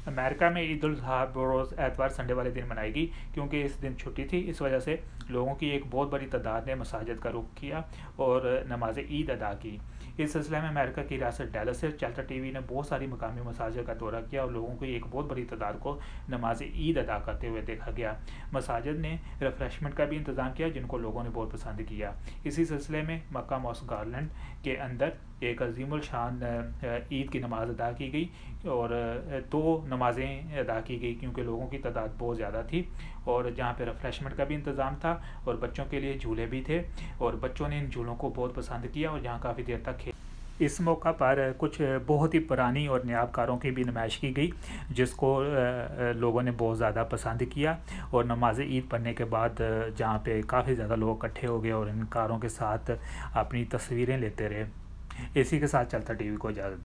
America में ईद उल अजहा रोज़ एतवार Sunday वाले दिन मनाएगी, क्योंकि इस दिन छुट्टी थी। इस वजह से लोगों की एक बहुत बड़ी तादाद ने मसाजिद का रुख किया और नमाज ईद अदा की। इस सिलसिले में अमेरिका की रियासत डैलस से चलता टीवी ने बहुत सारी मकामी मसाजिद का दौरा किया और लोगों की एक बहुत बड़ी तादाद को नमाज ईद अदा करते हुए देखा गया। मसाजिद ने रिफ्रेशमेंट का भी इंतज़ाम किया, जिनको लोगों ने बहुत पसंद किया। इसी सिलसिले में मक्का मॉस्क गार्लैंड के अंदर एक अजीमुल शान ईद की नमाज़ अदा की गई और 2 नमाज़ें अदा की गई, क्योंकि लोगों की तादाद बहुत ज़्यादा थी और जहाँ पे रिफ्रेशमेंट का भी इंतज़ाम था और बच्चों के लिए झूले भी थे और बच्चों ने इन झूलों को बहुत पसंद किया और यहाँ काफ़ी देर तक इस मौका पर कुछ बहुत ही पुरानी और नायाब कारों की भी नुमाइश की गई, जिसको लोगों ने बहुत ज़्यादा पसंद किया। और नमाज ईद पढ़ने के बाद जहाँ पे काफ़ी ज़्यादा लोग इकट्ठे हो गए और इन कारों के साथ अपनी तस्वीरें लेते रहे। इसी के साथ चलता टीवी को इजाज़त।